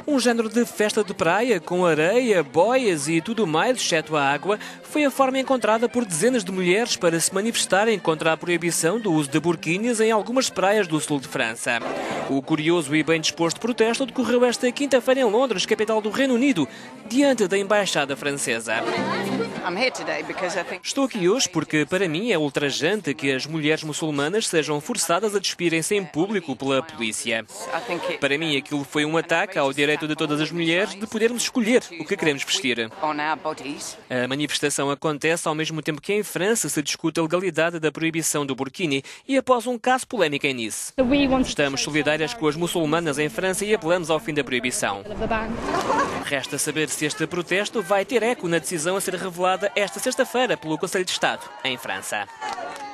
Um género de festa de praia com areia, boias e tudo mais, exceto a água, foi a forma encontrada por dezenas de mulheres para se manifestarem contra a proibição do uso de burquinis em algumas praias do sul de França. O curioso e bem disposto protesto decorreu esta quinta-feira em Londres, capital do Reino Unido, diante da Embaixada Francesa. Estou aqui hoje porque, para mim, é ultrajante que as mulheres muçulmanas sejam forçadas a despirem-se em público pela polícia. Para mim, aquilo foi um ataque ao direito de todas as mulheres de podermos escolher o que queremos vestir. A manifestação acontece ao mesmo tempo que em França se discute a legalidade da proibição do burkini e após um caso polémico em Nice. Estamos solidárias com as muçulmanas em França e apelamos ao fim da proibição. Resta saber se este protesto vai ter eco na decisão a ser revelada esta sexta-feira pelo Conselho de Estado, em França.